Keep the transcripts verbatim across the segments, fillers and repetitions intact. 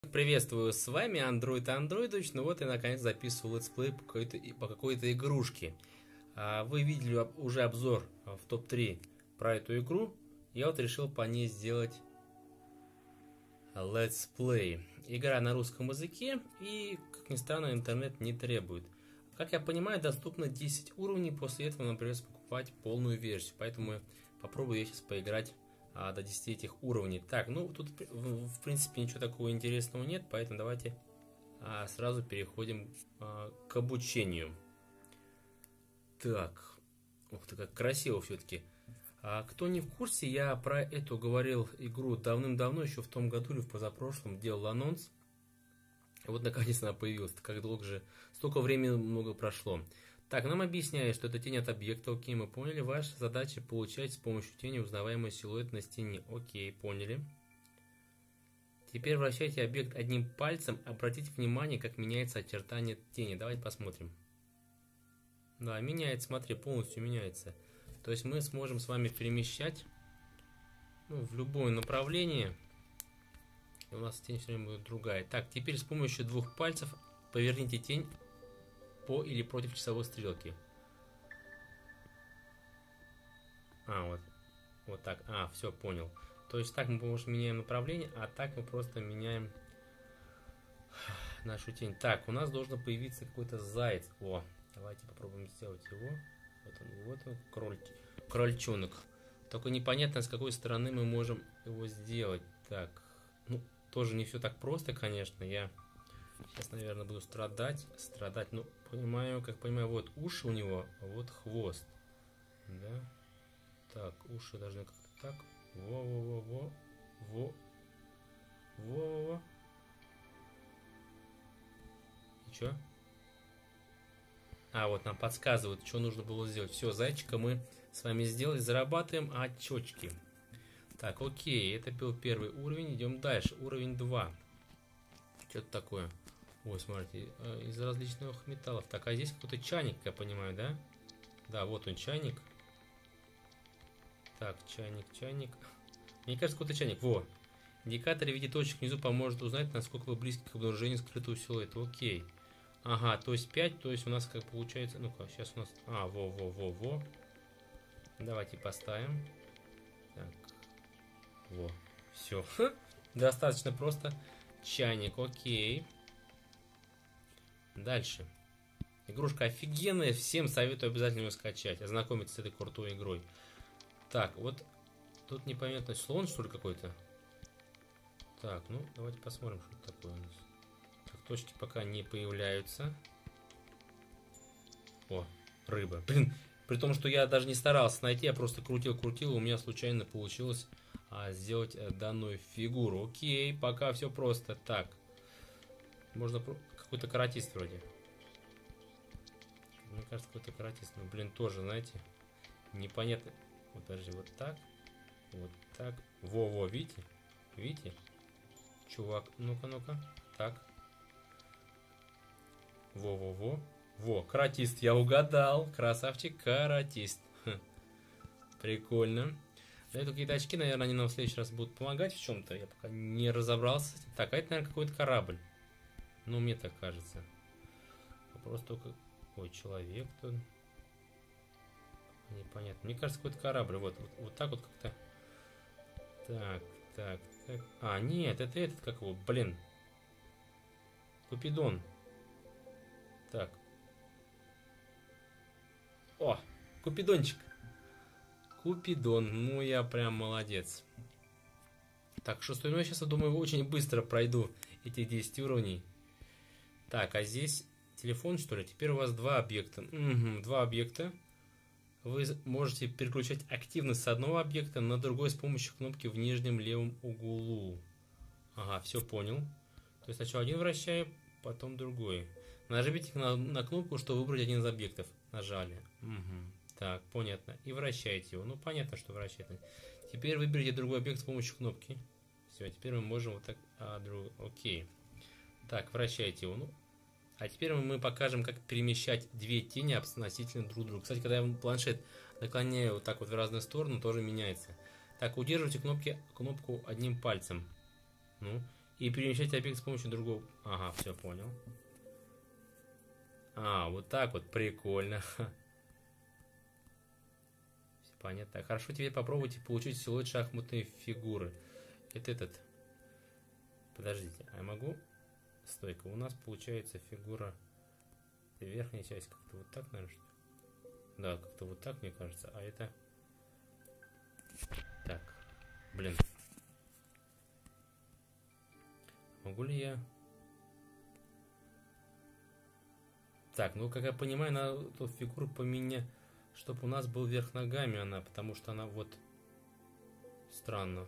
Приветствую, с вами Android Androidович. Ну вот я наконец записываю летсплей по какой-то по какой-то игрушке. А, Вы видели уже обзор в топ три про эту игру. Я вот решил по ней сделать летсплей. Игра на русском языке и, как ни странно, интернет не требует. Как я понимаю, доступно десять уровней, после этого нам придется покупать полную версию. Поэтому я попробую я сейчас поиграть а, до десяти этих уровней. Так, ну тут в, в принципе ничего такого интересного нет, поэтому давайте а, сразу переходим а, к обучению. Так, ух ты, как красиво все-таки. А кто не в курсе, я про эту говорил игру давным-давно, еще в том году или в позапрошлом делал анонс. Вот наконец она появилась. Как долго же, столько времени много прошло. Так, нам объясняют, что это тень от объекта. Окей, мы поняли. Ваша задача получать с помощью тени узнаваемый силуэт на стене. Окей, поняли. Теперь вращайте объект одним пальцем. Обратите внимание, как меняется очертание тени. Давайте посмотрим. Да, меняется, смотри, полностью меняется. То есть мы сможем с вами перемещать, ну, в любое направление. И у нас тень все время будет другая. Так, теперь с помощью двух пальцев поверните тень по или против часовой стрелки. А, вот. Вот так. А, все, понял. То есть так мы, может, меняем направление, а так мы просто меняем нашу тень. Так, у нас должен появиться какой-то заяц. О, давайте попробуем сделать его. Вот он, вот он, кроль, крольчонок. Только непонятно, с какой стороны мы можем его сделать. Так, ну, тоже не все так просто, конечно. Я сейчас, наверное, буду страдать. Страдать, ну, понимаю, как понимаю, вот уши у него, а вот хвост. Да. Так, уши должны как-то так. Во-во-во-во. Во. Во-во-во. И чё? А, вот нам подсказывают, что нужно было сделать. Все, зайчика мы с вами сделали. Зарабатываем очечки. Так, окей, это был первый уровень. Идем дальше. Уровень два. Что-то такое. Ой, смотрите, из различных металлов. Так, а здесь какой-то чайник, я понимаю, да? Да, вот он, чайник. Так, чайник, чайник. Мне кажется, какой-то чайник. Во! Индикатор в виде точек внизу поможет узнать, насколько вы близки к обнаружению скрытого силуэта. Окей. Ага, то есть пять, то есть у нас как получается... Ну-ка, сейчас у нас... А, во-во-во-во. Давайте поставим. Так. Во. Все. Достаточно просто. Чайник, окей. Дальше. Игрушка офигенная, всем советую обязательно ее скачать, ознакомиться с этой крутой игрой. Так, вот тут непонятно, слон что ли какой-то? Так, ну давайте посмотрим, что это такое у нас. Так, точки пока не появляются. О, рыба. Блин, при том, что я даже не старался найти, я просто крутил-крутил, у меня случайно получилось а, сделать а, данную фигуру. Окей, пока все просто. Так, можно какой-то каратист вроде. Мне кажется, какой-то каратист. Ну, блин, тоже, знаете, непонятно. Вот, подожди, вот так. Вот так. Во-во, видите? Видите? Чувак, ну-ка, ну-ка. Так. Во-во-во. Во, каратист, я угадал. Красавчик, каратист. Хм. Прикольно. Да, это какие-то очки, наверное, они нам в следующий раз будут помогать в чем-то. Я пока не разобрался. Так, а это, наверное, какой-то корабль. Ну, мне так кажется. Вопрос только... Ой, человек тут. Непонятно. Мне кажется, какой-то корабль. Вот, вот, вот так вот как-то. Так, так, так. А, нет, это этот, как его, блин. Купидон. Так. О, Купидончик. Купидон. Ну, я прям молодец. Так, шестой. Ну, я сейчас, я думаю, очень быстро пройду эти десять уровней. Так, а здесь телефон, что ли? Теперь у вас два объекта. Угу, два объекта. Вы можете переключать активность с одного объекта на другой с помощью кнопки в нижнем левом углу. Ага, все понял. То есть сначала один вращаю, потом другой. Нажмите на, на кнопку, чтобы выбрать один из объектов. Нажали. Угу. Так, понятно. И вращаете его. Ну, понятно, что вращать. Теперь выберите другой объект с помощью кнопки. Все, теперь мы можем вот так... А, друг... Окей. Так, вращайте его. Ну, а теперь мы покажем, как перемещать две тени относительно друг друга. Кстати, когда я планшет наклоняю вот так вот в разные стороны, тоже меняется. Так, удерживайте кнопки, кнопку одним пальцем. Ну, И перемещать объект с помощью другого... Ага, все, понял. А, вот так вот, прикольно. Все понятно. Хорошо, теперь попробуйте получить силуэт шахматной фигуры. Это этот... Подождите, а я могу... Стойка, у нас получается фигура... Верхняя часть как-то вот так, наверное, что ли? Да, как-то вот так, мне кажется. А это... Так, блин. Могу ли я... Так, ну, как я понимаю, надо эту фигуру поменять, чтобы у нас был вверх ногами она, потому что она вот... Странно.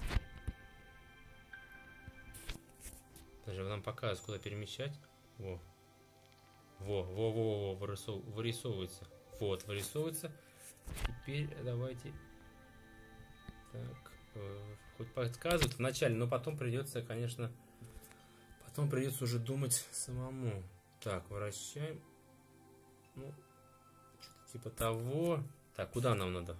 Даже нам показывают, куда перемещать. Во. Во, во, во, во, вырисов... вырисовывается. Вот, вырисовывается. Теперь давайте... Так, э, хоть подсказывают вначале, но потом придется, конечно... Потом придется уже думать самому. Так, вращаем. Ну, что-то типа того. Так, куда нам надо?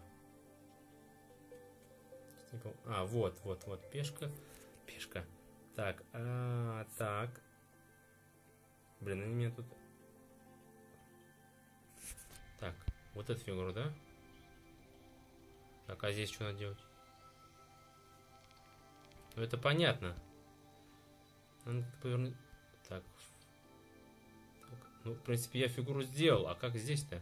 А, вот, вот, вот, пешка. Пешка. Так, а, так. Блин, они меня тут... Так, вот эту фигуру, да? Так, а здесь что надо делать? Ну, это понятно. Надо повернуть... Так. Так. Ну, в принципе, я фигуру сделал. А как здесь-то?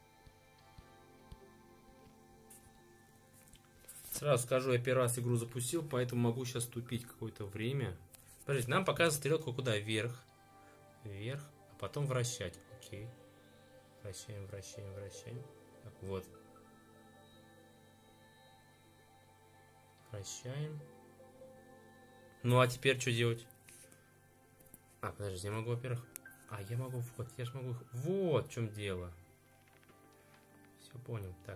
Сразу скажу, я первый раз игру запустил, поэтому могу сейчас тупить какое-то время. Подождите, нам показывает стрелку куда? Вверх. Вверх. А потом вращать. Окей. Вращаем, вращаем, вращаем. Так, вот. Вращаем. Ну, а теперь что делать? А, подожди, я могу, во-первых... А, я могу... Вот, я же могу... Вот в чем дело. Все понял. Так.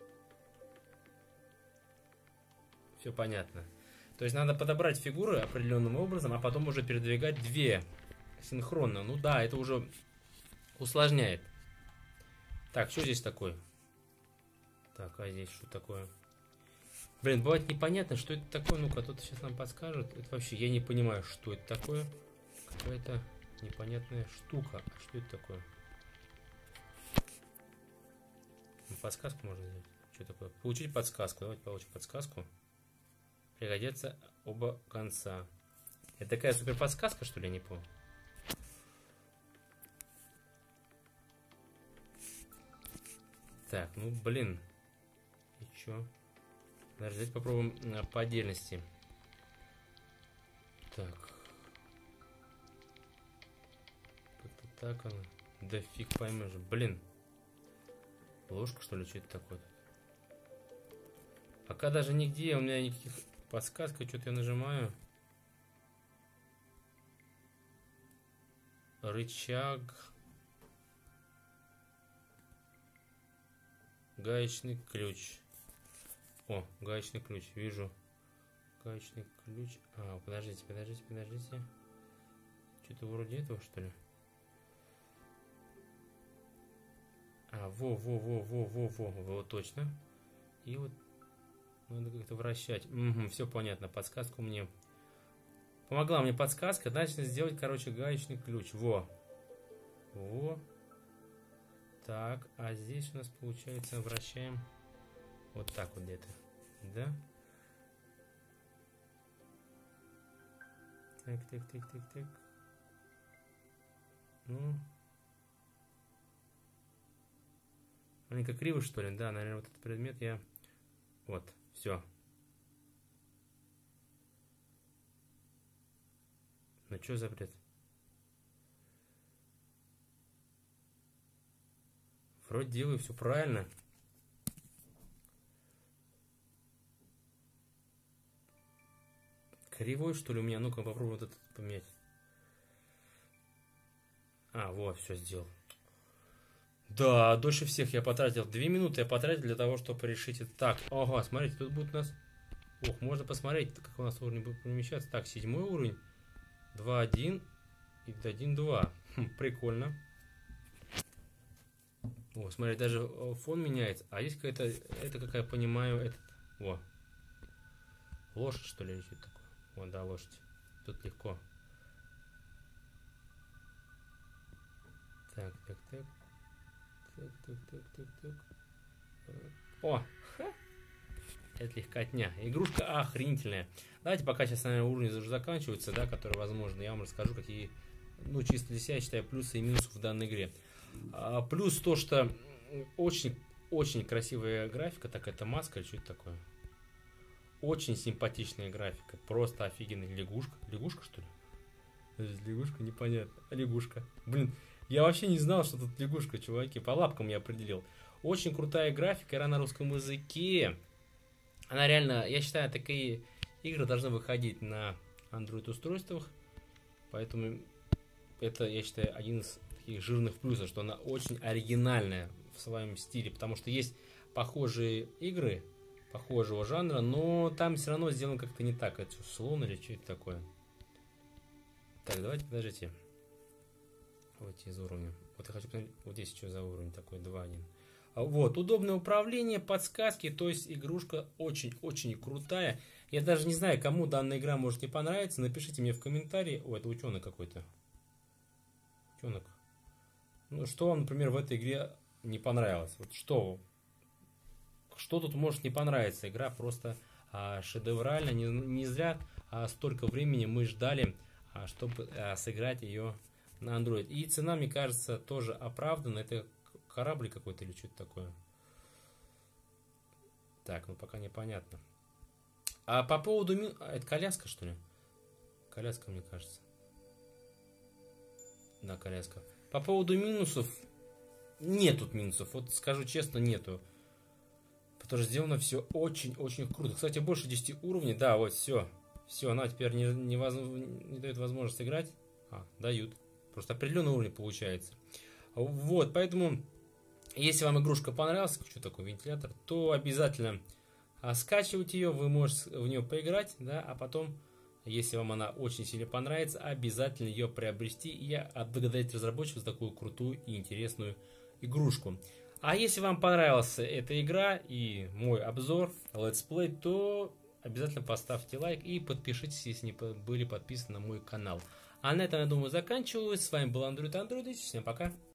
Все понятно. То есть надо подобрать фигуры определенным образом, а потом уже передвигать две синхронно. Ну да, это уже усложняет. Так, что здесь такое? Так, а здесь что такое? Блин, бывает непонятно, что это такое. Ну-ка, тут сейчас нам подскажут. Это вообще, я не понимаю, что это такое. Какая-то непонятная штука. А что это такое? Подсказку можно сделать. Что такое? Получить подсказку. Давайте получим подсказку. Пригодятся оба конца. Это такая супер подсказка, что ли, я не помню. Так, ну блин. И чё? Даже давайте попробуем по отдельности. Так. Как-то так оно. Да фиг поймешь. Блин. Ложка, что ли, что это такое? Пока даже нигде у меня никаких подсказок. Что-то я нажимаю. Рычаг. Гаечный ключ. О, гаечный ключ. Вижу. Гаечный ключ. А, подождите, подождите, подождите. Что-то вроде этого, что ли? А, во, во, во, во, во, во, во, точно. И вот надо как-то вращать. Угу, все понятно. Подсказку мне... Помогла мне подсказка. Значит, сделать, короче, гаечный ключ. Во. Во. Так, а здесь у нас получается вращаем вот так вот где-то. Да? Так, так, так, так, так. Ну... Маленько криво, что ли? Да, наверное, вот этот предмет я... Вот, все. Ну, что за бред? Вроде делаю все правильно. Кривой, что ли, у меня? Ну-ка, попробуем вот этот поменять. А, вот, все сделал. Да, дольше всех я потратил. Две минуты я потратил для того, чтобы решить это. Так, ага, смотрите, тут будет у нас... Ох, можно посмотреть, как у нас уровень будет перемещаться. Так, седьмой уровень. два один и один два. Хм, прикольно. О, смотри, даже фон меняется. А здесь какая-то... Это, как я понимаю, этот... Во. Лошадь, что ли, или что-то такое? Вот, да, лошадь. тут легко. Так, так, так. Так, так, так, так, так. О! Ха. Это легкотня. Игрушка охренительная. Давайте пока сейчас, наверное, уровни уже заканчиваются, да, которые возможно. Я вам расскажу, какие, ну, чисто для себя, считаю, плюсы и минусы в данной игре. А, плюс то, что очень, очень красивая графика. Так, это маска или что это такое? Очень симпатичная графика. Просто офигенная. Лягушка. Лягушка, что ли? Лягушка, непонятно. Лягушка. Блин, я вообще не знал, что тут лягушка, чуваки. По лапкам я определил. Очень крутая графика, игра на русском языке. Она реально, я считаю, такие игры должны выходить на Android-устройствах. Поэтому это, я считаю, один из таких жирных плюсов, что она очень оригинальная в своем стиле. Потому что есть похожие игры, похожего жанра, но там все равно сделано как-то не так. Это слон или что это такое? Так, давайте, подождите. Выйти из уровня. Вот я хочу посмотреть, вот здесь что за уровень такой, два один. Вот, удобное управление, подсказки, то есть игрушка очень-очень крутая. Я даже не знаю, кому данная игра может не понравиться. Напишите мне в комментарии. О, это утенок какой-то. Утенок. Ну, что вам, например, в этой игре не понравилось? Вот что? Что тут может не понравиться? Игра просто а, шедевральная. Не, не зря а, столько времени мы ждали, а, чтобы а, сыграть ее на Android. И цена, мне кажется, тоже оправдана. Это корабль какой-то или что-то такое. Так, ну пока непонятно. А по поводу... Ми... А, это коляска, что ли? Коляска, мне кажется. Да, коляска. По поводу минусов... Нет тут минусов. Вот скажу честно, нету. Потому что сделано все очень-очень круто. Кстати, больше десяти уровней. Да, вот все. Все, она теперь не, не, воз... не дает возможность играть. А, дают. Просто определенный уровень получается. Вот, поэтому... Если вам игрушка понравилась, что такое вентилятор, то обязательно а, скачивайте ее, вы можете в нее поиграть, да, а потом, если вам она очень сильно понравится, обязательно ее приобрести и отблагодарить разработчиков за такую крутую и интересную игрушку. А если вам понравилась эта игра и мой обзор, летсплей, то обязательно поставьте лайк и подпишитесь, если не были подписаны на мой канал. А на этом, я думаю, заканчиваю. С вами был Android Android. Всем пока.